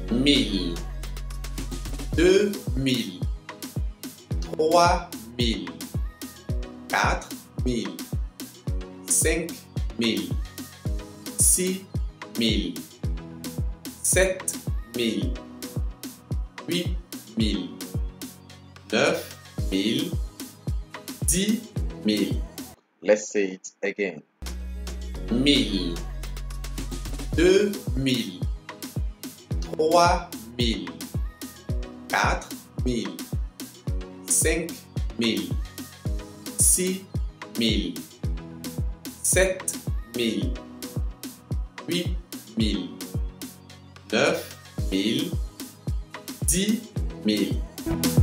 1000, 2000, 3000, 4000, 5000, 6000, 7000, 8000, 9000, 10 000. Let's say it again. 1000, 2000, 3000, 4000, 5000, 6000, 7000, 8000, 9000, 10 000.